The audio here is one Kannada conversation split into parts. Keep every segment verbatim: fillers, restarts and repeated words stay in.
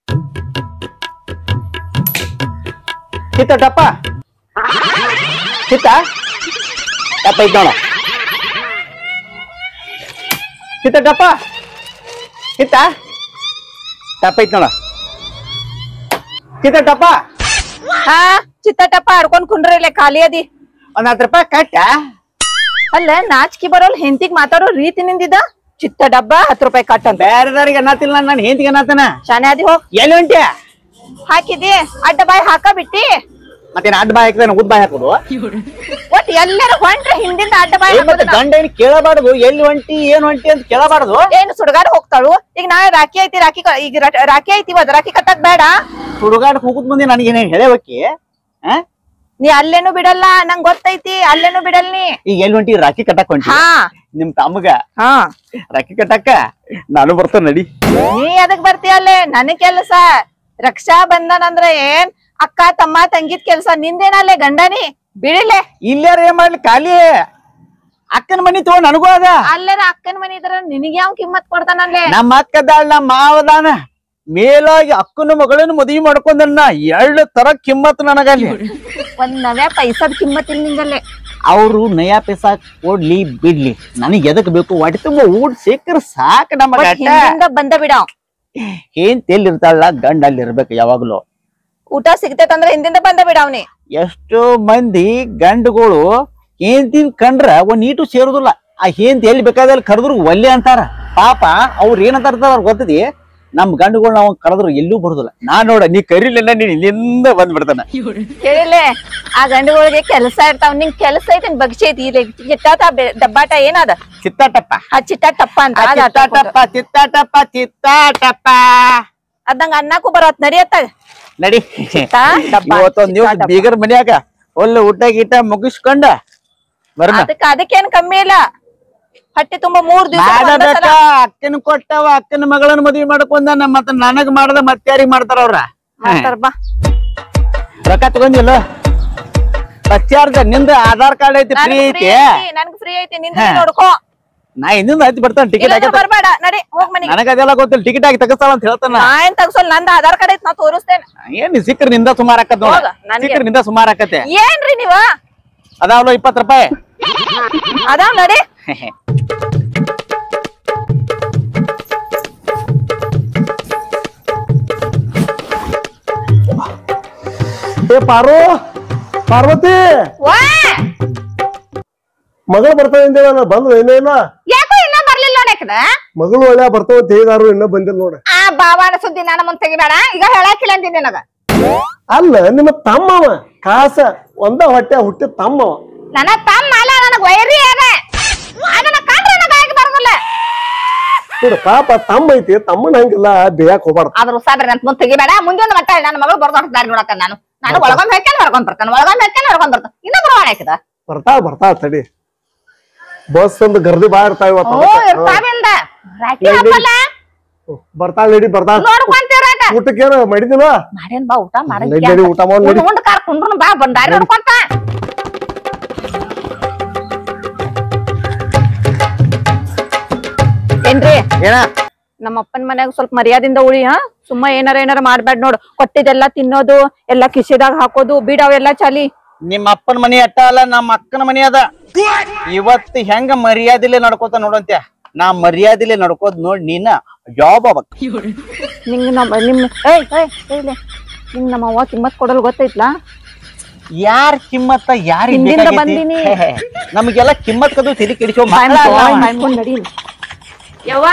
ಕಿತ್ತ ಟಪ್ಪ ಕಿತ್ತ ಟಪ್ಪ ಐತ್ ನೋಡ ಕಿತ್ತ ಟಪ್ಪ ಕಿತ್ತ ಟಪ್ಪ ಐತ್ ನೋಡ ಕಿತ್ತ ಟಪ್ಪ ಹಾ ಚಿತ್ತಟಪ್ಪ ಆಡ್ಕೊಂಡ್ ಕುಂಡ್ರಲ್ಲ ಖಾಲಿ ಅದಿ ಒಂದ್ ಹತ್ತು ರೂಪಾಯಿ ಕಟ್ಟ ಅಲ್ಲ ನಾಚಿಕೆ ಬರೋಲ್ ಹೆಂತಿಗ್ ಮಾತಾಡೋ ರೀತಿ ನಿಂದಿದ ಚಿತ್ತ ಡಬ್ಬ ಹತ್ತು ರೂಪಾಯಿ ಕಟ್ ಅಂತ ಬೇರೆದವ್ರಿಗೆ ಅನ್ನತಿಲ್ಲ ನಾನು ಹೆಂತಿಗೆ ಅನ್ನತನ ಶಾನೆ ಅದಿ ಹೋಗ್ ಎಲ್ಲಿ ಹೊಂಟ್ಯ ಹಾಕಿದಿ ಅಡ್ಡ ಬಾಯಿ ಹಾಕ ಬಿಟ್ಟಿ ಮತ್ತೇನ್ ಅಡ್ಡ ಬಾಯಿ ಹಾಕಿದ್ರೆ ಉದ್ ಬಾಯಿ ಹಾಕೋದು ಒಟ್ ಎಲ್ಲರೂ ಹೊಂಟ್ರೆ ಹಿಂದಿಂದ ಅಡ್ಡ ಬಾಯಿ ಮತ್ತೆ ಗಂಡ ಏನ್ ಕೇಳಬಾರ್ದು ಎಲ್ಲಿ ಹೊಂಟಿ ಏನ್ ಹೊಂಟಿ ಅಂತ ಕೇಳಬಾರ್ದು ಏನು ಸುಡ್ಗಾಡ್ ಹೋಗ್ತಾಳು ಈಗ ನಾಳೆ ರಾಖಿ ಐತಿ ರಾಖಿ ಈಗ ರಾಖಿ ಐತಿ ಅದ್ ರಾಖಿ ಕಟ್ಟಕ್ ಬೇಡ ಸುಡುಗಾಡ್ ಹೋಗುದ್ ಮುಂದೆ ನನಗೇನ ಹೇಳೇವಕ್ಕಿ ನೀ ಅಲ್ಲೇನು ಬಿಡಲ್ಲ ನಂಗ್ ಗೊತ್ತೈತಿ ಅಲ್ಲೇನು ಬಿಡಲ್ ನೀ ಈಗ ಎಲ್ಲಿ ಹೊಂಟಿ ರಾಖಿ ಕಟ್ಟಕ್ ಹೊಂಟಿ ಹಾ ನಿಮ್ ತಮ್ಮಗ ಹಾ ರಾಖಿ ಕಟ್ಟಕ್ಕ ನಾನು ಬರ್ತೇನೆ ನಡಿ ನೀ ಅದಕ್ ಬರ್ತೀಯಲ್ಲೇ ನನ್ ಕೆಲ್ಸ ರಕ್ಷಾ ಬಂಧನ್ ಅಂದ್ರೆ ಏನ್ ಅಕ್ಕ ತಮ್ಮ ತಂಗಿದ್ ಕೆಲ್ಸ ನಿಂದೇನಲ್ಲೇ ಗಂಡನಿ ಬಿಡಿಲೆ ಇಲ್ಲಾರ ಏನ್ ಮಾಡ್ಲಿ ಖಾಲಿ ಅಕ್ಕನ ಮನಿ ತಗೋ ನನಗೂ ಅದ ಅಲ್ಲೇನ ಅಕ್ಕನ ಮನಿ ಇದ್ರ ನಿನಗೆ ಯಾವ ಕಿಮ್ಮತ್ ಕೊಡ್ತಾನಲ್ಲೇ ನಮ್ಮ ಅಕ್ಕದಾಳ ನಮ್ಮ ಮಾವದಾನ ಮೇಲಾಗಿ ಅಕ್ಕನ ಮಗಳನ್ನ ಮದುವೆ ಮಾಡ್ಕೊಂಡನ್ನ ಎರಡು ತರ ಕಿಮ್ಮತ್ ನನಗಲ್ಲಿ ಒಂದ್ ನವ್ಯ ಪೈಸಾದ್ ಕಿಮ್ಮತ್ ಇಲ್ಲ ನಿಂಗಲ್ಲೇ ಅವ್ರು ನಯಾ ಪೈಸಾ ಕೊಡ್ಲಿ ಬಿಡ್ಲಿ ನನಗ್ ಎದಕ್ ಬೇಕು ಹೊಟ್ಟೆ ತುಂಬ ಊಟ ಸಿಕ್ಕರ್ ಸಾಕ ನಮ್ಮ ಹಿಂದಿಂದ ಬಂದ ಬಿಡ ಏನ್ ಎಲ್ಲಿರ್ತಾಳ ಗಂಡ ಅಲ್ಲಿ ಇರ್ಬೇಕು ಯಾವಾಗ್ಲೂ ಊಟ ಸಿಗ್ತೈತಂದ್ರ ಹಿಂದಿಂದ ಬಂದ ಬಿಡ ಅವ್ನಿ ಎಷ್ಟೋ ಮಂದಿ ಗಂಡುಗಳು ಏನ್ತಿನ್ ಕಂಡ್ರ ಒಂದ್ ನೀಟು ಸೇರುದಿಲ್ಲ ಆ ಏನ್ ಎಲ್ಲಿ ಬೇಕಾದಲ್ಲಿ ಕರೆದ್ರು ಒಲ್ಲೆ ಅಂತಾರ ಪಾಪ ಅವ್ರ ಏನಂತಾರ ಅವ್ರ ಗೊತ್ತದಿ ನಮ್ ಗಂಡುಗಳು ನಾವು ಕರೆದ್ರು ಎಲ್ಲೂ ಬರುದಿಲ್ಲ ನಾನ್ ನೋಡ ನೀ ಕರಿಲಿಲ್ಲ ನೀನ್ ಇಲ್ಲಿಂದ ಬಂದ್ಬಿಡ್ತಾನ ಕೇಳಿಲೆ ಆ ಗಂಡುಗಳಿಗೆ ಕೆಲಸ ಇರ್ತಾವ ನಿಂಗ್ ಕೆಲಸ ಐತಿ ಬಗ್ಸಿ ಐತಿ ಚಿಟ್ಟಾಟ ಡಬ್ಬಾಟ ಏನದ ಚಿತ್ತಾಟಪ್ಪ ಆ ಚಿಟ್ಟಾಟಪ್ಪ ಅಂತ ಚಿತ್ತಾಟಪ್ಪ ಚಿತ್ತಾಟಪ್ಪ ಚಿತ್ತಾಟಪ್ಪ ಅದಂಗ ಅನ್ನಕ್ಕೂ ಬರತ್ ನಡಿಯತ್ತ ನಡಿ ಇವತ್ತೊಂದ್ ನೀವು ಬೀಗರ್ ಮನ್ಯಾಗ ಒಳ್ಳೆ ಊಟ ಗೀಟ ಮುಗಿಸ್ಕೊಂಡ ಬರ್ಮ ಅದಕ್ಕ ಅದಕ್ಕೇನ್ ಕಮ್ಮಿ ಇಲ್ಲ ಹೊಟ್ಟೆ ತುಂಬಾ ಮೂರ್ ದಿವಸ ಅಕ್ಕನ ಕೊಟ್ಟವ ಅಕ್ಕನ ಮಗಳನ್ನ ಮದ್ವಿ ಮಾಡ್ಕೊಂಡ ಮತ್ತ ನನಗ್ ಮಾಡದ ಮತ್ತಾರಿಗ್ ಮಾಡ್ತಾರ ಅವ್ರ ಬಾ ರೊಕ್ಕ ತಗೊಂಡಿಲ್ಲ ಚಾರ್ಜ್ ನಿಂದ ಆಧಾರ್ ಕಾರ್ಡ್ ಐತಿ ಫ್ರೀ ಐತಿ ನನ್ಗ ಫ್ರೀ ಐತಿ ನಿಂದ ನೋಡ್ಕೋ ನಾ ಇನ್ನೊಂದು ಹಚ್ಚಿ ಬರ್ತಾನ ಟಿಕೆಟ್ ಹಾಕಿ ಬರ್ಬೇಡ ನಡಿ ಹೋಗ್ ಮನಿಗೆ ನನಗ ಅದೆಲ್ಲ ಗೊತ್ತಿಲ್ಲ ಟಿಕೆಟ್ ಹಾಕಿ ತಗಸ್ತಾಳ ಅಂತ ಹೇಳ್ತಾನ ನಾ ಏನ್ ತಗಸೋಲ್ ನಂದ ಆಧಾರ್ ಕಾರ್ಡ್ ಐತಿ ನಾ ತೋರಿಸ್ತೇನೆ ಏನ್ ಸಿಕ್ಕ್ರ ನಿಂದ ಸುಮಾರ್ ಆಕತ್ ನೋಡ ಸಿಕ್ಕ್ರ ನಿಂದ ಸುಮಾರ್ ಆಕತೆ ಏನ್ರಿ ನೀವ ಅದಾವಲ್ಲ ಇಪ್ಪತ್ ರೂಪಾಯಿ ಅದಾವ್ ನಡಿ ಏ ಪಾರು ಪಾರ್ವತಿ ಮಗಳು ಬರ್ತಾವ ಬಂದ್ರು ಏನೇನ ಯಾಕೋ ಇನ್ನ ಬರ್ಲಿಲ್ಲ ನೋಡಕದ ಮಗಳು ಒಳ್ಳೆ ಬರ್ತಾವ ಅಂತ ಹೇಳಿದಾರು ಇನ್ನ ಬಂದಿಲ್ಲ ನೋಡ ಆ ಬಾವಾನ ಸುದ್ದಿ ನಾನು ಮುಂದೆ ತೆಗಿಬೇಡ ಈಗ ಹೇಳಾಕಿಲ್ಲ ಅಂದಿದ್ದೆ ನನಗ ಅಲ್ಲ ನಿಮ್ಮ ತಮ್ಮವ ಕಾಸ ಒಂದ ಹೊಟ್ಟೆ ಹುಟ್ಟಿ ತಮ್ಮವ ನನ್ನ ತಮ್ಮ ಅಲ್ಲ ನನಗ ವೈರಿ ಅದ ಅದನ್ನ ಕಂಡ್ರೆ ನನಗ ಆಗಿ ಬರೋದಿಲ್ಲ ನೋಡು ಪಾಪ ತಮ್ಮ ಐತಿ ತಮ್ಮನ ಹಂಗಿಲ್ಲ ಬೇಯಕ್ ಹೋಗ್ಬಾರ್ದು ಆದ್ರೂ ಸಾಬ್ರಿ ನನ್ ಮುಂದೆ ತೆಗಿಬೇಡ ಮುಂದಿನ ಮಟ್ಟ ನನ್ನ ಮಗಳು ಬರ್ದೊಡ್ಡ ದಾರಿ ನೋಡಕ ನಾನು ನಾನು ಒಳಗೊಂಡ್ ಹಾಕ್ಯಾನ ಹೊರಗೊಂಡ್ ಬರ್ತಾನೆ ಒಳಗೊಂಡ್ ಹಾಕ್ಯಾನ ಹೊರಗೊಂಡ್ ಬರ್ತಾನೆ ಇನ್ನ ಬರವಾಣ ಹಾಕಿದ ಬರ್ತಾ ಬರ್ತಾ ತಡಿ ಬಸ್ ಒಂದು ಗರ್ದಿ ಬಾ ಇರ್ತಾವ ಇವತ್ತು ಬರ್ತಾಳ ನಡಿ ಬರ್ತಾ ಊಟಕ್ಕೆ ಏನು ಮಾಡಿದಿನ ಮಾಡೇನ್ ಬಾ ಊಟ ಮಾಡಿ ಊಟ ಮಾಡಿ ಉಂಡ್ ಕಾರ್ ಕುಂಡ್ರು ಬಾ ಬಂದ್ ದಾರಿ ನೋಡ್ಕೊಂತ ಏನ್ರಿ ಏನ ನಮ್ಮ ಅಪ್ಪನ ಮನ್ಯಾಗ ಸ್ವಲ್ಪ ಮರ್ಯಾದಿಂದ ಉಳಿ ಹಾ ಸುಮ್ಮ ಏನಾರ ಏನಾರ ಮಾಡ್ಬೇಡ ನೋಡು ಕೊಟ್ಟಿದ್ದೆಲ್ಲಾ ತಿನ್ನೋದು ಎಲ್ಲಾ ಕಿಶೆದಾಗ ಹಾಕೋದು ಬಿಡವೆಲ್ಲಾ ಚಾಲಿ ನಿಮ್ಮ ಅಪ್ಪನ ಮನಿ ಅಟ್ಟ ಅಲ್ಲ ನಮ್ಮ ಅಕ್ಕನ ಮನಿ ಅದ ಇವತ್ತು ಹೆಂಗ ಮರ್ಯಾದಿಲೆ ನಡ್ಕೋತ ನೋಡಂತ್ಯ ನಾ ಮರ್ಯಾದಿಲೆ ನಡ್ಕೋದ್ ನೋಡ್ ನೀನ ಜಾಬ್ ಆಗ್ಬೇಕು ನಿಂಗ ನಮ್ಮ ನಿಮ್ ಏಯ್ ಏಯ್ ಏಯ್ಲೆ ನಿಂಗ್ ನಮ್ಮ ಅವ್ವ ಕಿಮ್ಮತ್ ಕೊಡಲ್ ಗೊತ್ತೈತ್ಲಾ ಯಾರ್ ಕಿಮ್ಮತ್ತ ಯಾರ ಹಿಂದಿಂದ ಬಂದಿನಿ ನಮಗೆಲ್ಲ ಕಿಮ್ಮತ್ ಕದು ತಿಳಿ ಕೆಡಿಸೋ ನಡಿ ಯವ್ವ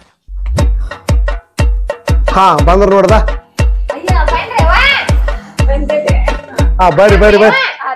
ಹಾ ಬಂದ್ರ ನೋಡ್ದ ಹಾ ಬರ್ರಿ ಬರ್ರಿ ಬರ್ರಿ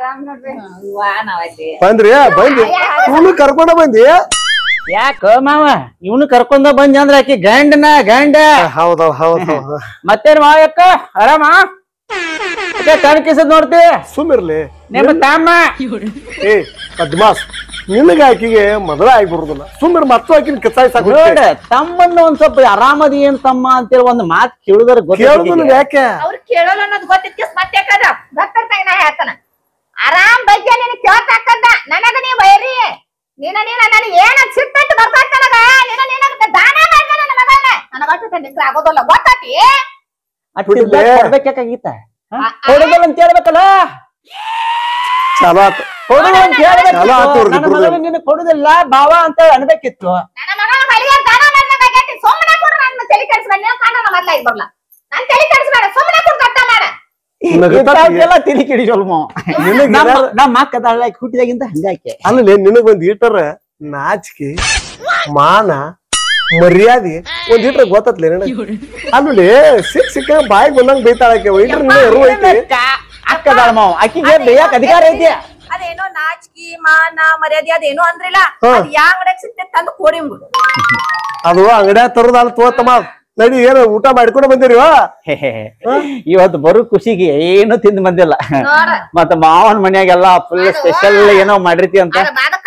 ಬಂದ್ರಿ ಬಂದ್ರಿ ಇವನು ಕರ್ಕೊಂಡ ಬಂದಿ ಯಾಕ ಮಾವ ಇವನು ಕರ್ಕೊಂಡ ಬಂದಿ ಅಂದ್ರ ಆಕಿ ಗಂಡನ ಗಂಡ ಹೌದೌ ಹೌದ್ ಮತ್ತೇನ್ ಮಾವಕ್ಕ ಆರಾಮ ಕಣ್ ಕಿಸದ್ ನೋಡ್ತಿ ಸುಮ್ಮಿರ್ಲಿ ನಿಮ್ಮ ತಮ್ಮ ಏ ಪದ್ಮಾಸ್ ನಿನಗ ಆಕಿಗೆ ಮೊದಲ ಆಗಿಬಿಡುದಿಲ್ಲ ಸುಮ್ಮನೆ ಮತ್ತು ಆಕಿನ ಕಸಾಯಿ ಸಾಕು ನೋಡ ತಮ್ಮನ್ನ ಒಂದ್ ಸ್ವಲ್ಪ ಆರಾಮದಿ ಏನ್ ತಮ್ಮ ಅಂತೇಳಿ ಒಂದ್ ಮಾತ್ ಕೇಳುದ್ರ ಕೇಳುದಿಲ್ಲ ಯಾಕೆ ಅವ್ರು ಕೇಳೋಲ್ಲ ಅನ್ನೋದು ಗೊತ್ತಿತ್ತು ಮತ್ತೆ ಯಾಕದ ಗೊತ್ತಿರ್ತಾಗ ನಾ ಹೇಳ್ತಾನ ಆರಾಮ್ ಬಗ್ಗೆ ನೀನ್ ಕೇಳ್ತಾಕಂದ ನನಗ ನೀ ಬೈರಿ ನೀನ ನೀನ ನನಗೆ ಏನ ಸಿಟ್ಟಟ್ಟು ಬರ್ತಾಕ ನನಗ ನೀನ ನೀನ ದಾನ ಮಾಡ್ದ ನನ್ನ ಮಗನ ನನಗ ಅಷ್ಟು ನಿಂತ್ರ ಆಗೋದಿಲ್ಲ ಗೊತ್ತಾತಿ ಕೊಡ್ಬೇಕಾಗಿತ್ತ ಕೊಡುದಿಲ್ಲ ಅಂತ ಹೇಳ್ಬೇಕಲ್ಲ ಚಲೋ ಆತ ಕೊಡುದು ಅಂತ ಚಲೋ ಆತು ಹೇಳ್ಬೇಕು ಅವ್ರಿಗೆ ನನ್ನ ಮಗಳು ನಿನ್ನ ಕೊಡುದಿಲ್ಲ ಭಾವ ಅಂತ ಅನ್ಬೇಕಿತ್ತು ನನ್ನ ಮಗಳ ಮಳಿಗೆ ದಾನ ಮಾಡ್ಬೇಕಾಗೈತಿ ಸುಮ್ಮನೆ ಕೊಡ್ರ ನನ್ನ ತಲೆ ಕೆಡಿಸ್ಬೇಡ ನೀವು ಕಾಣ ಮೊದ್ಲ ಆಗಿ ಬರ್ಲ ನನ್ನ ತಲೆ ಕೆಡಿಸ್ಬೇಡ ಸುಮ್ಮನೆ ಕೊಡ್ ಕಟ್ಟ ಮಾಡ ಎಲ್ಲ ತಿಳಿ ಕಿಡಿಸಲ್ಮ ನಮ್ಮ ಅಕ್ಕ ತಾಳ ಹುಟ್ಟಿದಾಗಿಂತ ಹಂಗಾಕೆ ಅಲ್ಲೇ ನಿನಗ್ ಒಂದ್ ಈಟರ ನಾಚಿಕೆ ಮಾನ ಮರ್ಯಾದೆ ಒಂದ್ ಈಟರ್ ಗೊತ್ತತ್ಲೆ ಅಲ್ಲಿ ಸಿಕ್ ಸಿಕ್ಕ ಬಾಯಿಗೆ ಬಂದಂಗ್ ಬೈತಾಳಕ್ಕೆ ಈಟರ್ ಎರು ಐತಿ ಅಕ್ಕದಾಳ ಮಾವ ಆಕಿಗೆ ಬೇಯಕ್ ಅಧಿಕಾರ ಐತಿ ಅದೇನೋ ನಾಚಿಕೆ ಮಾನ ಮರ್ಯಾದೆ ಅದೇನೋ ಅಂದ್ರಿಲ್ಲ ಯಾ ಅಂಗಡಿಯಾಗ ಸಿಗ್ತೈತಿ ತಂದು ಕೊಡಿ ಅದು ಅಂಗಡ್ಯಾಗ ತರೋದಲ್ಲ ತೋತಮ್ಮ ನಡಿ ಏನ ಊಟ ಮಾಡ್ಕೊಂಡು ಬಂದಿರಿವ ಇವತ್ತು ಬರೋ ಖುಷಿಗೆ ಏನು ತಿಂದ್ ಬಂದಿಲ್ಲ ಮತ್ತ ಮಾವನ್ ಮನ್ಯಾಗೆಲ್ಲ ಫುಲ್ ಸ್ಪೆಷಲ್ ಏನೋ ಮಾಡಿರ್ತಿ ಅಂತ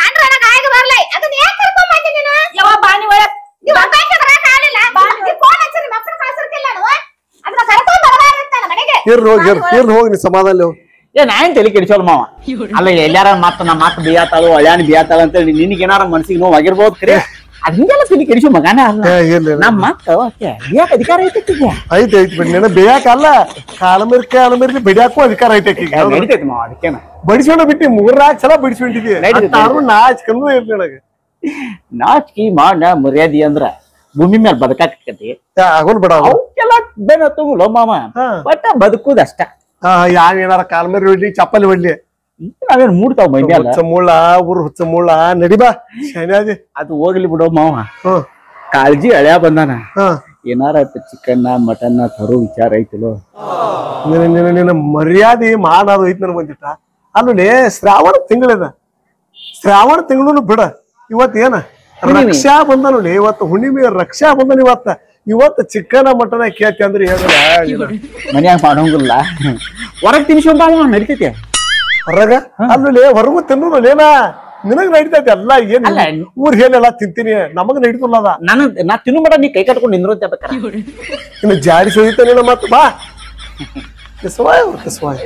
ಇರ್ ಹೋಗಿ ಇರ್ ಹೋಗಿ ನೀ ಸಮಾಧಾನ ಏ ನಾನ್ ತಲೆ ಕೆಡಿಸೋಲ್ ಮಾವ ಅಲ್ಲ ಎಲ್ಲಾರ ಮತ್ತ ನಾ ಮತ್ತ ಬಿಯಾತಾಳು ಒಳ್ಯಾನ ಬಿಯಾತಾಳ ಅಂತ ಹೇಳಿ ನಿನಗೆ ಏನಾರ ಮನ್ಸಿಗೆ ನೋವು ಆಗಿರ್ಬೋದು ಖರೆ ಅದ್ ಹಿಂಗೆಲ್ಲ ತಲೆ ಕೆಡಿಸೋ ಮಗನ ಅಲ್ಲ ನಮ್ಮ ಮಕ್ಕ ಬಿಯಾಕ ಅಧಿಕಾರ ಐತಿ ಐತಿ ಐತಿ ಬಿಡಿ ನೀನ ಬೇಯಾಕ ಅಲ್ಲ ಕಾಲಮಿರ್ ಕಾಲಮಿರ್ಲಿ ಬಿಡ್ಯಾಕು ಅಧಿಕಾರ ಐತಿ ನಡೀತೈತಿ ಮಾವ ಅದಕ್ಕೇನ ಬಡಿಸ್ಕೊಂಡ ಬಿಟ್ಟಿ ಮೂರ್ನಾಲ್ಕು ಸಲ ಬಡಿಸ್ಕೊಂಡಿದ್ದಿ ನಾಚ್ಕಂದು ಇರ್ಲಿ ನನಗೆ ನಾಚಿಕೆ ಮಾಡ ಮರ್ಯಾದಿ ಅಂದ್ರ ಭೂಮಿ ಮೇಲೆ ಬದುಕಾಕತಿ ಆಗೋಲ್ ಬಿಡ ಅವಕ್ಕೆಲ್ಲ ಬೇನ ತಗೊಳ್ಳೋ ಮಾಮ ಬಟ್ ಬದುಕುದಷ್ಟ ಯಾವ ಏನಾರ ಕಾಲ್ಮೇರಿ ಹೊಡ್ಲಿ ಚಪ್ಪಲಿ ಹೊಡ್ಲಿ ನಾವೇನ್ ಮೂಡ್ತಾವ ಮೈ ಮೇಲೆ ಹುಚ್ಚ ಮುಳ್ಳ ಊರ್ ಹುಚ್ಚ ಮುಳ್ಳ ನಡಿಬಾ ಶನಿಯಾದಿ ಅದು ಹೋಗ್ಲಿ ಬಿಡೋ ಮಾವ ಕಾಳಜಿ ಹಳ್ಯಾ ಬಂದಾನ ಏನಾರ ಚಿಕನ್ ಮಟನ್ ತರೋ ವಿಚಾರ ಐತಿಲೋ ನಿನ್ನ ನಿನ್ನ ಮರ್ಯಾದೆ ಮಾಡೋದು ಐತಿ ನನಗೆ ಬಂದಿಟ್ಟ ಅಲ್ಲಿ ಶ್ರಾವಣ ತಿಂಗಳಿದ ಶ್ರಾವಣ ತಿಂಗಳು ಬಿಡ ಇವತ್ ಏನ ರಕ್ಷಾ ಬಂಧನ ನೋಡಿ ಇವತ್ತು ಹುಣ್ಣಿಮೆ ರಕ್ಷಾ ಬಂಧನ ಇವತ್ತ ಇವತ್ತು ಚಿಕನ್ ಮಟನ್ ಕೇಳ್ತಿ ಅಂದ್ರೆ ಹೇಳಿಲ್ಲ ಮನ್ಯಾಗ ಮಾಡೋಂಗಿಲ್ಲ ಹೊರಗ್ ತಿನ್ಸ್ಕೊಂಡ್ ಮಾವ ನಡಿತೈತಿ ಹೊರಗ ಅಲ್ಲಿ ಹೊರಗು ತಿನ್ನೋದೇನ ನಿನಗ್ ನಡಿತೈತಿ ಎಲ್ಲ ಏನ್ ಊರ್ ಏನೆಲ್ಲ ತಿಂತೀನಿ ನಮಗ್ ನಡೀತಲ್ಲ ನಾನು ನಾ ತಿನ್ನು ಮಟ ನೀ ಕೈ ಕಟ್ಕೊಂಡು ನಿಂದ್ರು ಇನ್ನು ಜಾಡಿ ಸುಳಿತಾನೇನ ಮತ್ ಬಾ ಕಿಸ್ವಾಯ್ ಕಿಸ್ವಾಯ್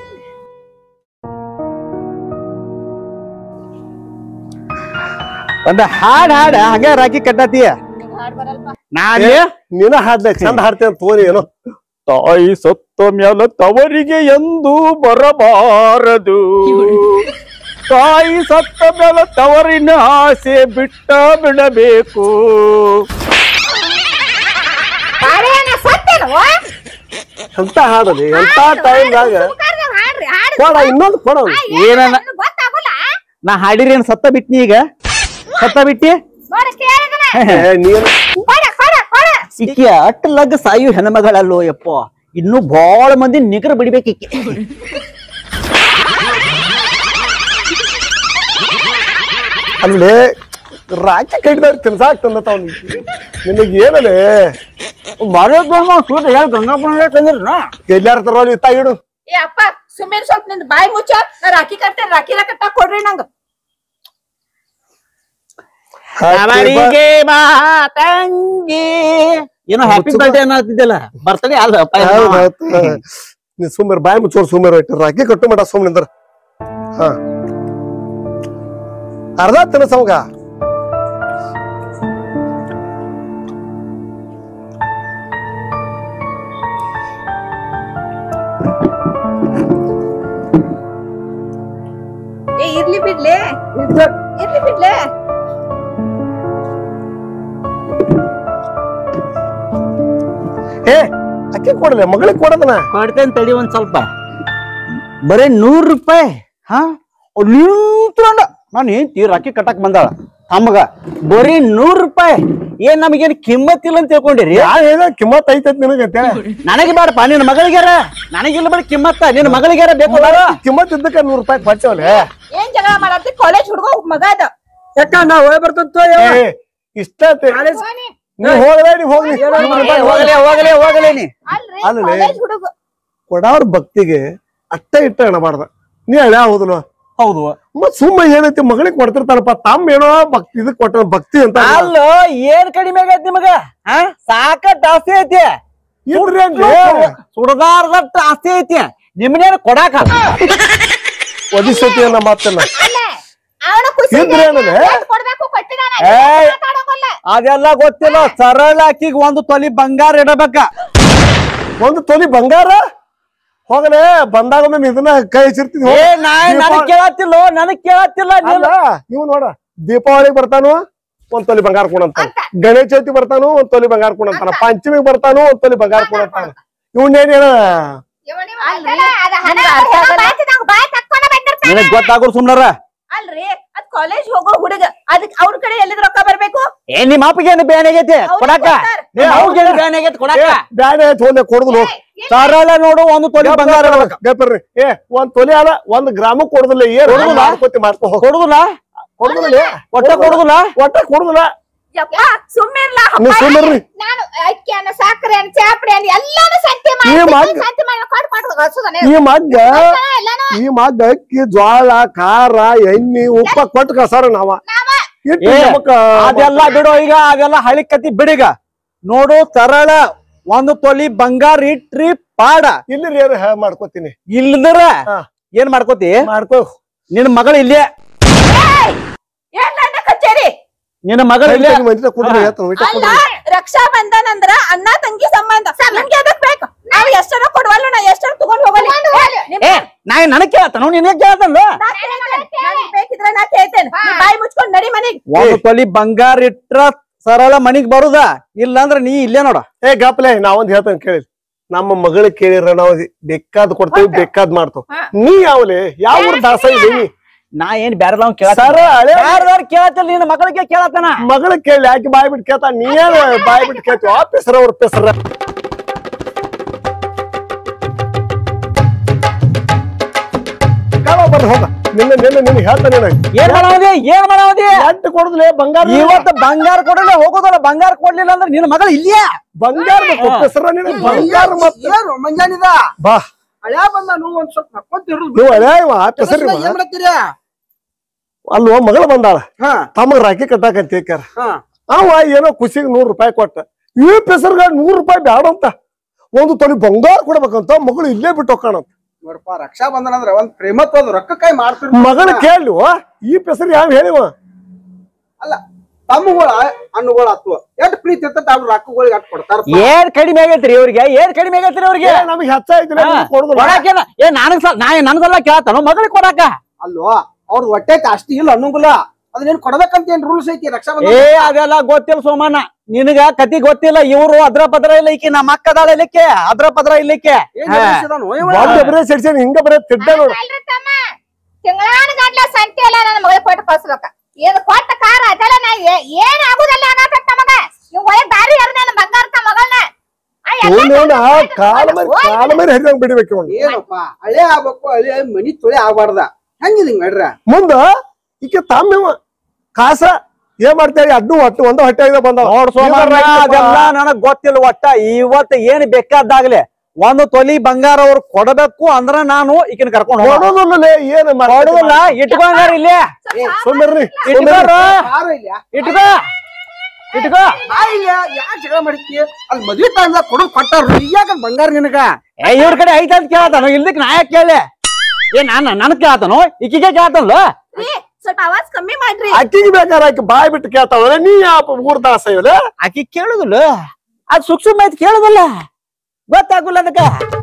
ಒಂದ ಹಾಡ್ ಹಾಡ ಹಂಗ ರಾಕಿ ಕಟ್ಟತೀಯ ನಾನೇ ನೀನ ಹಾಡ್ಲೆ ಚಂದ ಹಾಡ್ತೇನೆ ತೋರಿ ಏನೋ ತಾಯಿ ಸತ್ತ ಮ್ಯಾಲ ತವರಿಗೆ ಎಂದು ಬರಬಾರದು ತಾಯಿ ಸತ್ತ ಮ್ಯಾಲ ತವರಿನ ಆಸೆ ಬಿಟ್ಟ ಬಿಡಬೇಕು ಎಂತ ಹಾಡಲಿ ಎಂತ ಟೈಮ್ದಾಗ ಕೊಡ ಇನ್ನೊಂದು ಕೊಡ ಏನ ನಾ ಹಾಡಿರಿ ಏನ್ ಸತ್ತ ಬಿಟ್ನಿ ಈಗ ಸತ್ತ ಬಿಟ್ಟಿ ಇಕ್ಕಿ ಅಟ್ಟ ಲಗ್ ಸಾಯು ಹೆಣ್ಮಗಳಲ್ಲೋ ಯಪ್ಪ ಇನ್ನು ಬಾಳ ಮಂದಿ ನಿಗರ್ ಬಿಡ್ಬೇಕಿಕ್ಕಿ ಅಲ್ಲಿ ರಾಕಿ ಕಟ್ಟಿದವ್ರು ತಿನ್ಸಾಕ್ ತಂದತಾವ್ ನಿನಗೆ ಏನಲೇ ಗಂಗಾಪುರ ತಂದಿರ ಎಲ್ಲಾರ ತರೋಲಿ ಇತ್ತ ಇಡು ಏ ಅಪ್ಪ ಸುಮ್ಮನೆ ಸ್ವಲ್ಪ ನಿಂದ ಬಾಯಿ ಮುಚ್ಚ ನಾ ರಾಖಿ ಕಟ್ತೇನೆ ರಾಖಿಲ ಕಟ್ಟಾಕ್ ಕೊಡ್ರಿ ನಂಗ ಅವರಿಗೆ ಮಾತಂಗಿ ಏನೋ ಹ್ಯಾಪಿ ಬರ್ಡೇ ಅನ್ನತ್ತಿದ್ದಲ್ಲ ಬರ್ತಡೇ ಅಲ್ಲ ನೀ ಸುಮ್ಮನೆ ಬಾಯಿ ಮುಚ್ಚೋರ್ ಸುಮ್ಮನೆ ಇಟ್ಟು ರಾಕಿ ಕಟ್ಟು ಮಟ ಸುಮ್ಮನಿಂದ್ರ ಹಾ ಅರ್ಧ ತಿನ್ನಸವಾಗ ಏ ಇರ್ಲಿ ಬಿಡ್ಲೆ ಇರ್ಲಿ ಬಿಡ್ಲೆ ಏ ಅಕ್ಕಿ ಕೊಡಲೆ ಮಗಳಿಗೆ ಕೊಡದನ ಕೊಡ್ತೇನೆ ತಡಿ ಒಂದ್ ಸ್ವಲ್ಪ ಬರೀ ನೂರ್ ರೂಪಾಯಿ ಹಾ ನಿಂತ್ಕೊಂಡ ನಾನು ಏನ್ ರಾಕಿ ಕಟ್ಟಕ್ ಬಂದಾಳ ತಮ್ಮಗ ಬರೀ ನೂರ್ ರೂಪಾಯಿ ಏನ್ ನಮಗೇನ್ ಕಿಮ್ಮತ್ ಇಲ್ಲ ಅಂತ ತಿಳ್ಕೊಂಡಿರಿ ಏನ ಕಿಮ್ಮತ್ ಐತತ್ ನಿನಗಂತೆ ನನಗೆ ಬೇಡಪ್ಪ ನಿನ್ನ ಮಗಳಿಗ್ಯಾರ ನನಗಿಲ್ಲ ಬೇಡ ಕಿಮ್ಮತ್ತ ನಿನ್ನ ಮಗಳಿಗ್ಯಾರ ಬೇಕು ಕಿಮ್ಮತ್ ಇದ್ದಕ್ಕ ನೂರ್ ರೂಪಾಯಿ ಕೊಡ್ತೇವಲೆ ಏನ್ ಜಗಳ ಮಾಡತ್ತಿ ಕಾಲೇಜ್ ಹುಡುಗ ಮಗ ಅದ ಯಾಕ ನಾ ಹೋಗಿ ಬರ್ತಂತ ಇಷ್ಟ ನೀವ್ ಹೋಗ್ಲೇ ನೀವ್ ಹೋಗ್ಲಿ ಹೋಗಲೇ ಹೋಗಲೇ ಹೋಗಲೇ ನೀ ಅಲ್ಲಿ ಕೊಡವ್ರ ಭಕ್ತಿಗೆ ಅಟ್ಟ ಇಟ್ಟ ಎಣಬಾರ್ದ ನೀ ಹಳ್ಯಾ ಹೋದಲ್ವ ಹೌದು ಮತ್ ಸುಮ್ಮ ಏನೈತಿ ಮಗಳಿಗೆ ಕೊಡ್ತಿರ್ತಾರಪ್ಪ ತಮ್ಮ ಏನೋ ಭಕ್ತಿ ಇದಕ್ ಕೊಟ್ಟ ಭಕ್ತಿ ಅಂತ ಅಲ್ಲೋ ಏನ್ ಕಡಿಮೆ ಆಗೈತಿ ನಿಮಗ ಸಾಕ ಜಾಸ್ತಿ ಐತಿ ಸುಡದಾರ್ದಟ್ಟ ಆಸ್ತಿ ಐತಿ ನಿಮ್ನೇನ್ ಕೊಡಾಕ ಒದಿಸತಿ ಅನ್ನೋ ಮಾತನ್ನ ಅದೆಲ್ಲ ಗೊತ್ತಿಲ್ಲ ಸರಳ ಅಕ್ಕಿಗೆ ಒಂದು ತೊಲಿ ಬಂಗಾರ ಇಡಬೇಕ ಒಂದು ತೊಲಿ ಬಂಗಾರ ಹೋಗಲೇ ಬಂದಾಗ ಒಮ್ಮೆ ಇದನ್ನ ಕೈ ಹಚ್ಚಿರ್ತಿದ್ವಿ ಏ ನಾಯಿ ನನಗ್ ಕೇಳತ್ತಿಲ್ಲ ನನಗ್ ಕೇಳತ್ತಿಲ್ಲ ಅಲ್ಲ ನೀವು ನೋಡ ದೀಪಾವಳಿಗೆ ಬರ್ತಾನು ಒಂದ್ ತೊಲಿ ಬಂಗಾರ ಕೊಡಂತ ಗಣೇಶ ಚೌತಿ ಬರ್ತಾನು ಒಂದ್ ತೊಲಿ ಬಂಗಾರ ಕೊಡಂತಾನ ಪಂಚಮಿಗೆ ಬರ್ತಾನು ಒಂದ್ ತೊಲಿ ಬಂಗಾರ ಕೊಡಂತಾನ ಇವನ್ನೇನೇನ ನಿನಗ್ ಗೊತ್ತಾಗೋರು ಸುಮ್ನಾರ ಅಲ್ರಿ ಅದ್ ಕಾಲೇಜ್ ಹೋಗೋ ಹುಡುಗ ಅದಕ್ ಅವ್ರ ಕಡೆ ಎಲ್ಲಿದ್ ರೊಕ್ಕ ಬರ್ಬೇಕು ಏ ನಿಮ್ಮ ಅಪ್ಪಗೆ ಏನು ಬ್ಯಾನ್ ಆಗೈತಿ ಕೊಡಾಕ ಅವ್ರಿಗೆ ಬ್ಯಾನ್ ಆಗೈತಿ ಕೊಡಾಕ ಬ್ಯಾನೆ ಹೋಗ್ಲೆ ಕೊಡುದಿಲ್ಲ ಸರಳ ನೋಡು ಒಂದು ತೊಲಿ ಬಂಗಾರ ಗಪ್ಪರ್ರಿ ಏ ಒಂದ್ ತೊಲಿ ಅಲ್ಲ ಒಂದ್ ಗ್ರಾಮ ಕೊಡುದಿಲ್ಲ ಏನ್ ಮಾಡ್ಕೋತಿ ಮಾಡ್ಕೊ ಕೊಡುದಿಲ್ಲ ಕೊಡುದಿಲ್ಲ ಒಟ್ಟ ಕೊಡುದಿಲ್ಲ ಒಟ್ಟ ಕೊಡುದಿಲ್ಲ ಯಪ್ಪ ಸುಮ್ಮಿರ್ಲ ನೀವ್ ಸುಮ್ಮರ್ರಿ ನಾನು ಅಕ್ಕಿ ಅನ್ನ ಸಕ್ಕರೆ ಅನ್ನ ಚಾಪಡಿ ಅನ್ನ ಎಲ್ಲಾನು ಸಂತೆ ಈ ಮಾಡಿ ಮಗ್ಗ ಸಂತೆ ಮಾಡಿ ಕೊಟ್ಟು ಕೊಟ್ಟು ಹಸುದನೆ ಈ ಮಗ್ಗ ಈ ಮಗ್ಗ ಅಕ್ಕಿ ಜ್ವಾಳ ಖಾರ ಎಣ್ಣಿ ಉಪ್ಪ ಕೊಟ್ಟು ಕಸಾರ ನಾವ ಇಟ್ಟು ಏ, ನಮಕ್ಕ ಅದೆಲ್ಲ ಬಿಡು ಈಗ ಅದೆಲ್ಲ ಹಳಿ ಕತಿ ಬಿಡಿಗ ನೋಡು ಸರಳ ಒಂದು ತೊಲಿ ಬಂಗಾರ ಇಟ್ರಿ ಪಾಡ ಇಲ್ಲಿ ಏನ್ ಮಾಡ್ಕೋತೀನಿ ಇಲ್ದರ ಹಾ. ಏನ್ ಮಾಡ್ಕೋತಿ ಮಾಡ್ಕೋ ನಿನ್ ಮಗಳು ಇಲ್ಲೇ ಏನ್ ನನ್ನ ಕಚೇರಿ ನಿನ್ನ ಮಗಳು ಇಲ್ಲೇ ಅಲ್ಲ ರಕ್ಷಾ ಬಂಧನ್ ಅಂದ್ರ ಅಣ್ಣ ತಂಗಿ ಸಂಬಂಧ ನಿಮ್ಗೆ ಅದಕ್ ಬೇಕು ನಾವ್ ಎಷ್ಟರ ಕೊಡ್ವಲ್ಲ ನಾ ಎಷ್ಟರ ತಗೊಂಡ್ ಹೋಗಲ್ಲ ಏ ನಾ ನನಗ್ ಕೇಳತ್ತಾನ ನಿನಗೆ ಕೇಳತ್ತಲ್ಲ ನನಗ್ ಬೇಕಿದ್ರೆ ನಾ ಕೇಳ್ತೇನೆ ನೀ ಬಾಯಿ ಮುಚ್ಕೊಂಡ್ ನಡಿ ಮನೆಗ್ ಒಂದು ತೊಲಿ ಬಂಗಾರ ಇಟ್ರ ಸರಳ ಮನಿಗ್ ಬರುದ ಇಲ್ಲ ಅಂದ್ರ ನೀ ಇಲ್ಲೇ ನೋಡ ಏ ಗಪ್ಲೆ ನಾವೊಂದ್ ಹೇಳ್ತೇನೆ ಕೇಳಿ ನಮ್ಮ ಮಗಳಿಗೆ ಕೇಳಿರ ನಾವು ಬೇಕಾದ್ ಕೊಡ್ತೇವಿ ಬೇಕಾದ್ ಮಾಡ್ತೇವ್ ನೀ ಯಾವಲೆ ಯಾವ ಊರ್ ದಾಸ ಇದೆ ನೀ ನಾ ಏನ್ ಬ್ಯಾರದವ್ ಕೇಳ ಸರಳ ಬ್ಯಾರದವ್ರ ಕೇಳತ್ತಿಲ್ಲ ನಿನ್ನ ಮಗಳಿಗೆ ಕೇಳತ್ತಾನ ಮಗಳ ಕೇಳಿ ಯಾಕೆ ಬಾಯ್ ಬಿಟ್ಟು ಕೇಳ್ತಾ ನೀನ್ ಬಾಯ್ ಬಿಟ್ಟು ಕೇಳ್ತೀವಿ ಆಫೀಸರ್ ಅವ್ರ ಪೆಸರ ಬರ್ರಿ ಹೋಗ ನಿನ್ನ ನಿನ್ನ ನಿನ್ನ ಹೇಳ್ತಾನೆ ಏನ್ ಮಾಡಾವದಿ ಏನ್ ಮಾಡಾವದಿ ಎಂಟು ಕೊಡುದಿಲ್ಲ ಬಂಗಾರ ಇವತ್ತು ಬಂಗಾರ ಕೊಡಲ್ಲ ಹೋಗೋದಲ್ಲ ಬಂಗಾರ ಕೊಡ್ಲಿಲ್ಲ ಅಂದ್ರೆ ನಿನ್ನ ಮಗಳು ಇಲ್ಲೇ ಬಂಗಾರ ಪೆಸರ ನಿನ್ನ ಬಂಗಾರ ಮತ್ತೆ ಏನು ಮಂಜಾನಿದ ಬಾ ಹಳ್ಯಾ ಬಂದ ನೀವು ಒಂದ್ ಸ್ವಲ್ಪ ನಕ್ಕೊಂತಿರೋದು ನೀವು ಅದೇ ಪೆಸರಿ ಏನ್ ಮಾಡತ್ತೀರಿ ಅಲ್ವ ಮಗಳು ಬಂದಾಳ ಹಾ ತಮಗ್ ರಾಖಿ ಕಟ್ಟಾಕಂತ ಏಕಾರ ಹಾ ಅವ ಏನೋ ಖುಷಿಗೆ ನೂರ್ ರೂಪಾಯಿ ಕೊಟ್ಟ ಈ ಪೆಸರ್ಗ ನೂರ್ ರೂಪಾಯಿ ಬ್ಯಾಡ ಅಂತ ಒಂದು ತೊಲಿ ಬಂಗಾರ ಕೊಡ್ಬೇಕಂತ ಮಗಳು ಇಲ್ಲೇ ಬಿಟ್ಟು ಹೋಗೋಣಂತ ನೋಡಪ್ಪ ರಕ್ಷಾ ಬಂಧನ ಅಂದ್ರ ಒಂದ್ ಪ್ರೇಮತ್ವದ ರೊಕ್ಕ ಕೈ ಮಾಡ್ತೀರಿ ಮಗಳ ಕೇಳು ಈ ಪೆಸರ್ ಯಾವ ಹೇಳಿವ ಅಲ್ಲ ತಮ್ಮಗಳ ಹಣ್ಣುಗಳ ಹತ್ತುವ ಎಷ್ಟ್ ಪ್ರೀತಿ ಇರ್ತೈತ ಅವ್ರ ರೊಕ್ಕಗಳಿಗೆ ಅಟ್ ಕೊಡ್ತಾರ ಏನ್ ಕಡಿಮೆ ಆಗೈತ್ರಿ ಅವ್ರಿಗೆ ಏನ್ ಕಡಿಮೆ ಆಗೈತ್ರಿ ಅವ್ರಿಗೆ ನಮಗೆ ಹೆಚ್ಚಾಯ್ತು ಕೊಡುದಿಲ್ಲ ಕೊಡಾಕೇನ ಏ ನನಗ್ ಸಲ ನಾ ನನಗೆಲ್ಲ ಕೇಳತ್ತಾನ ಮಗಳಿಗೆ ಕೊಡಾಕ ಅಲ್ವಾ ಅವ್ರದ್ ಹೊಟ್ಟೆ ಅಷ್ಟಿ ಇಲ್ಲ ಅನ್ನಂಗಿಲ್ಲ ಅದನ್ನೇನ್ ಕೊಡ್ಬೇಕಂತ ಏನ್ ರೂಲ್ಸ್ ಐತಿ ರಕ್ಷಾ ಬಂಧನ ಏ ಅದೆಲ್ಲ ಗೊತ್ತಿಲ್ಲ ಸೋಮಣ್ಣ ನಿನಗ ಕತಿ ಗೊತ್ತಿಲ್ಲ ಇವ್ರು ಅದ್ರ ಪದ್ರ ಇಲ್ಲಿಕ್ಕೆ ನಮ್ಮ ಅಕ್ಕದಾಳ ಇಲ್ಲಿಕ್ಕೆ ಅದ್ರ ಪದ್ರ ಇಲ್ಲಿಕ್ಕೆ ಹಿಂಗ ಬರೀ ತಿಡ್ಡ ನೋಡು ಅಲ್ರಿ ತಮ್ಮ ತಿಂಗಳಾನ ಗಂಟ್ಲ ಸಂತೆ ಎಲ್ಲ ನನ್ನ ಮಗಳಿಗೆ ಕೊಟ್ಟು ಕಳ್ಸ್ಬೇಕ ಇದು ಕೊಟ್ಟ ಕಾರ ಅದೆಲ್ಲ ನಾ ಏ- ಏನ್ ಆಗುದಲ್ಲ ಅನ್ನತ್ತ ನಮಗ ಇವ್ ಒಳ್ಳೆ ದಾರಿ ಯಾರು ನನ್ನ ಬಂಗಾರ ಮಗಳನ್ನ ಕಾಲ ಮೇಲೆ ಕಾಲ ಮೇಲೆ ಹರಿದಂಗ್ ಬಿಡ್ಬೇಕು ಅವ್ನು. ಏನಪ್ಪ ಹಳೆ ಆಗ್ಬೇಕು ಹಳೆ ಮನಿ ತೊಳೆ ಆಗ್ಬಾರ್ದ ಹೆಂಗಿದ್ ಹಿಂಗ್ ನಡ್ರ ಮುಂದ ಈಕೆ ತಾಮ್ಯವ ಕಾಸ ಏನ್ ಮಾಡ್ತೇಳಿ ಅಡ್ಡು ಹೊಟ್ಟೆ ಒಂದು ಹೊಟ್ಟೆ ಬಂದ ನೋಡ್ ಸೋಮಣ್ಣ ಅದೆಲ್ಲ ನನಗ್ ಗೊತ್ತಿಲ್ಲ ಒಟ್ಟ ಇವತ್ತು ಏನ್ ಬೇಕಾದಾಗ್ಲಿ ಒಂದು ತೊಲಿ ಬಂಗಾರ ಅವ್ರು ಕೊಡಬೇಕು ಅಂದ್ರ ನಾನು ಈಕಿನ ಕರ್ಕೊಂಡು ಹೋಗೋದು ಕೊಡೋದಿಲ್ಲ ಏನ್ ಕೊಡುದಿಲ್ಲ ಇಟ್ಕೊಂಗಾರ ಇಲ್ಲೇ ಸುಮ್ಮರ್ರಿ ಇಟ್ಕೋರ ಯಾರು ಇಲ್ಲ ಇಟ್ಕೋ ಇಟ್ಕೋ ಇಲ್ಲ ಯಾಕೆ ಜಗಳ ಮಾಡಿತಿ ಅಲ್ಲಿ ಮದ್ವೆ ಟೈಮ್ದಾಗ ಕೊಡೋದು ಕೊಟ್ಟಾರ ಈಗ ಬಂಗಾರ ನಿನಗ ಏ ಇವ್ರ ಕಡೆ ಐತ ಅಂತ ಕೇಳತಾನ ಇಲ್ದಕ್ ನಾ ಯಾಕೆ ಕೇಳಿ ಏ ನಾನ್ ನನ್ ಕೇಳತಾನು ಈಕಿಗೆ ಕೇಳತನ್ಲ ರೀ, ಸ್ವಲ್ಪ ಆವಾಜ್ ಕಮ್ಮಿ ಮಾಡ್ರಿ ಅಕ್ಕಿಗೆ ಬೇಕಾದ್ರೆ ಆಕಿ ಬಾಯ್ ಬಿಟ್ಟು ಕೇಳ್ತಾವ ನೀ ಯಾವ ಊರ್ ದಾಸ ಇವಲೆ ಆಕಿ ಕೇಳುದಿಲ್ಲ ಅದ್ ಸುಕ್ ಸುಮ್ಮ ಐತಿ ಕೇಳುದಿಲ್ಲ ಗೊತ್ತಾಗುಲ್ಲ ಅದಕ್ಕ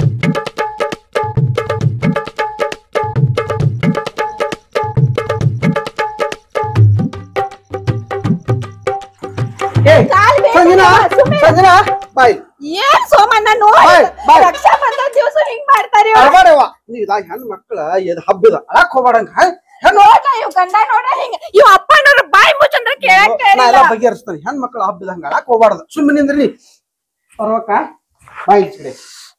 ಕಾಲ್ ಬೇಗ ಸಂಜನಾ ಸುಮ್ನೆ- ಸಂಜನಾ ಬಾಯ್ ಏನ್ ಸೋಮಣ್ಣ ನೋಡಿ ಬಾಯ್, ಬಾಯ್. ರಕ್ಷಾ ಬಂಧನ ದಿವಸ ಹಿಂಗ್ ಮಾಡ್ತಾರಿ ಅಳಬಾಡವ ನೀ ಇದಾಗ ಹೆಣ್ ಮಕ್ಳ ಎದ್ ಹಬ್ಬದ ಅಳಕ್ ಹೋಗ್ಬೇಡಂಗ ಹೆಣ್ಣು ನೋಡ್ಲ ಇವ್ ಗಂಡ ನೋಡ ಹಿಂಗ ಇವ್ ಅಪ್ಪನವ್ರ ಬಾಯಿ ಮುಚ್ಚಂದ್ರ ಕೇಳಕ್ ನಾ ಎಲ್ಲ ಬಗೆಹರಿಸ್ತಾನೆ ಹೆಣ್ ಮಕ್ಳ ಹಬ್ಬದಂಗ ಅಳಕ್ ಹೋಗ್ಬಾರ್ದು ಸುಮ್ಮನೆ ನಿಂದ್ರಿ ಬರ್ಬೇಕ ಬಾಯ್ ಕಡೆ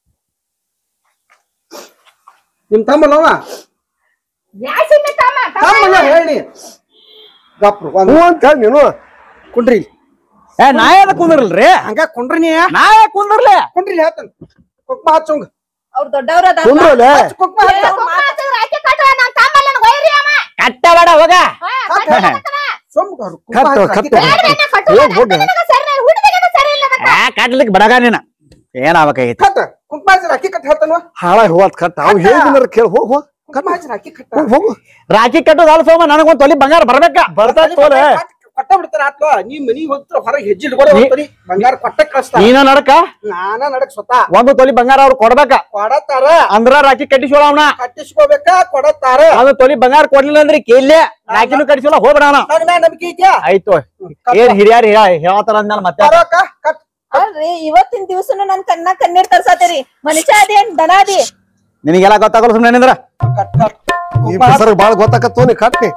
ನಿಮ್ ತಮ್ಮಲ್ಲವ ಯಾಸಿನ ತಮ್ಮ ತಮ್ಮನ ಹೇಳಿ ಗಪ್ರು ಒಂದ್ ಹ್ಞೂ ಅಂತ ಹೇಳಿ ನೀನು ಕುಂಡ್ರಿ ಏ ನಾ ಯಾಕ ಕುಂದ್ರಲ್ರಿ ಹಂಗ ಕುಂಡ್ರಿ ನೀ ನಾ ಯಾಕೆ ಕುಂದ್ರಲಿ ಕುಂಡ್ರಿ ಹೇಳ್ತಾನ ಕುಕ್ಮ ಹಚ್ಚೋಂಗ ಅವ್ರ ದೊಡ್ಡವ್ರ ಕುಂದ್ರಲೆ ಕುಕ್ಮ ಹಚ್ಚ ರಾಕಿ ಕಟ್ಟುವ ನನ್ನ ತಮ್ಮ ನನ್ನ ವೈರಿ ಅವ ಕಟ್ಟ ಬೇಡ ಹೋಗ ಹಾ, ಕಟ್ಟುವ. ಸೊಂಬ ಕಟ್ಟು ಕಟ್ಟು ಬೇಡ್ವೇನ ಕಟ್ಟುವ. ಹೋಗ್ ಹೋಗ ನನಗ ಸರಿ ಇಲ್ಲ, ಹುಡುಗಿಗೆ ಸರಿ ಇಲ್ಲ ಅದಕ್ಕ. ಆ ಕಟ್ಲಿಕ್ ಬಡಗ ನೀನ ಏನ್ ಆಗ್ಬೇಕಾಗೈತಿ ಕಟ್ಟ ಕುಕ್ಮ ಹಚ್ಚ ಅಕ್ಕಿ ಕಟ್ಟ ಹೇಳ್ತಾನ ಹಾಳಾಗಿ ಹೋಗತ್ ಕಟ್ಟ ಅವ್ನು ಹೇಳಿದ್ರೆ ಕೇಳಿ ಹೋಗ್ ಹೋಗ್ ಕುಕ್ಮ ಹಚ್ಚ ಅಕ್ಕಿ ಕಟ್ಟ ಹೋಗ್ ಹೋಗು ರಾಖಿ ಕಟ್ಟೋದು ಅಲ್ಲ ಸೋಮ ನನಗೊಂದ್ ತೊಲಿ ಬಂಗಾರ ಬರ್ಬೇಕ ಬರ್ತಾ ತೋಲೆ ಕೊಟ್ಟ ಬಿಡ್ತಾರ ಆತ್ವ ನೀ ಮನಿಗ್ ಹೋಗ್ತಾರ ಹೊರಗೆ ಹೆಜ್ಜೆ ಇಟ್ಕೊಂಡು ಹೋಗ್ತಾರಿ ಬಂಗಾರ ಕೊಟ್ಟ ಕಳಿಸ್ತಾರ ನೀನ ನಡಕ ನಾನ ನಡಕ್ ಸ್ವತಃ ಒಂದು ತೊಲಿ ಬಂಗಾರ ಅವ್ರು ಕೊಡ್ಬೇಕ ಕೊಡತಾರ ಅಂದ್ರ ರಾಕಿ ಕಟ್ಟಿಸೋಳವನ ಕಟ್ಟಿಸ್ಕೋಬೇಕ ಕೊಡತಾರ ಒಂದು ತೊಲಿ ಬಂಗಾರ ಕೊಡ್ಲಿಲ್ಲ ಅಂದ್ರೆ ಕೇಳ್ಲೆ ರಾಕಿನೂ ಕಟ್ಟಿಸೋಲ್ಲ ಹೋಗ್ಬಿಡಣ ನಂಗ್ ನಾ ನಂಬಿಕೆ ಐತ್ಯಾ ಆಯ್ತು ಏನ್ ಹಿರಿಯಾರ ಹೇಳ್ತಾರ ಅಂದ್ಮೇಲೆ ಮತ್ತೆ ಬರೋಕ ಕಟ್ ಅಲ್ರಿ ಇವತ್ತಿನ ದಿವ್ಸನು ನನ್ ಕಣ್ಣ ಕಣ್ಣೀರ್ ತರ್ಸಾತೀರಿ ಮನುಷ್ಯ ಅದೇನ್ ದನ ಅದಿ ನಿನಗೆಲ್ಲ ಗೊತ್ತಾಗಲ್ಲ ಸುಮ್ನೆ ನಿಂದ್ರ ಕಟ್ ಕಟ್ ಈ ಸರ್ ಬಾಳ ಗೊತ್ತಾಕತ್ತೋ ನೀ ಕಟ್ನಿ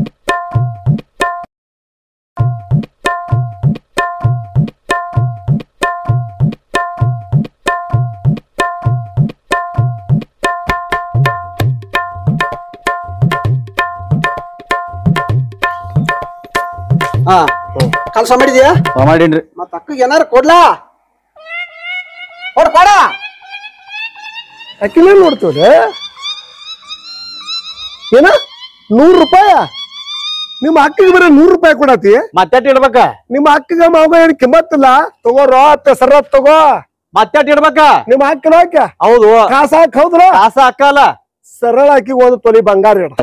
ಹಾ ಕೆಲಸ ಮಾಡಿದ್ಯಾ ಮಾಡೀನ್ರಿ ಮತ್ತ ಅಕ್ಕಗೆ ಏನಾರ ಕೊಡ್ಲಾ ಕೊಡ್ ಕೊಡ ಅಕ್ಕಿಲೇ ನೋಡ್ತೀವ್ರಿ ಏನ ನೂರ್ ರೂಪಾಯ ನಿಮ್ಮ ಅಕ್ಕಿಗೆ ಬರೀ ನೂರ್ ರೂಪಾಯಿ ಕೊಡತಿ ಮತ್ತೆ ಇಡ್ಬೇಕ ನಿಮ್ಮ ಅಕ್ಕಿಗೆ ಮಾವ ಏನ್ ಕಿಮ್ಮತ್ತಿಲ್ಲ ತಗೋರೋ ಸರ ತಗೋ ಮತ್ತೆ ಇಡ್ಬೇಕ ನಿಮ್ಮ ಅಕ್ಕಿನ ಹಾಕ ಹೌದು ಕಾಸ ಹಾಕ್ ಹೌದ್ರ ಕಾಸ ಹಾಕಲ್ಲ ಸರಳ ಅಕ್ಕಿಗೆ ಒಂದು ತೊಲಿ ಬಂಗಾರ ಇಡ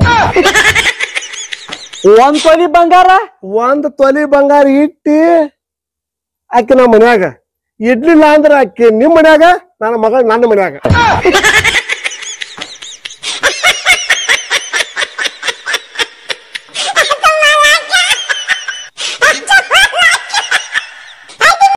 ಒಂದ್ ತೊಲಿ ಬಂಗಾರ ಒಂದ್ ತೊಲಿ ಬಂಗಾರ ಇಟ್ಟಿ ಅಕ್ಕಿ ನಮ್ಮ ಮನ್ಯಾಗ ಇಡ್ಲಿಲ್ಲ ಅಂದ್ರ ಅಕ್ಕಿ ನಿಮ್ ಮನ್ಯಾಗ ನನ್ನ ಮಗ ನನ್ನ ಮನ್ಯಾಗ